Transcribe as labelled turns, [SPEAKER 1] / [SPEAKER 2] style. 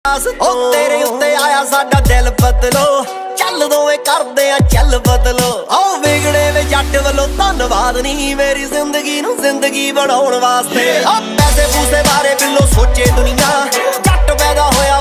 [SPEAKER 1] ਉਹ ਤੇਰੇ ਉੱਤੇ ਆਇਆ ਸਾਡਾ ਦਿਲ ਬਦਲੋ, ਚੱਲ ਦੋਵੇਂ ਕਰਦੇ ਆ ਚੱਲ ਬਦਲੋ। ਉਹ ਵਿਗੜੇ ਵੇ ਜੱਟ ਵੱਲੋਂ ਧੰਨਵਾਦ ਨੀ, ਮੇਰੀ ਜ਼ਿੰਦਗੀ ਨੂੰ ਜ਼ਿੰਦਗੀ ਬਣਾਉਣ ਵਾਸਤੇ। ਪੈਸੇ ਪੂਸੇ ਬਾਰੇ ਬਿੱਲੋ ਸੋਚ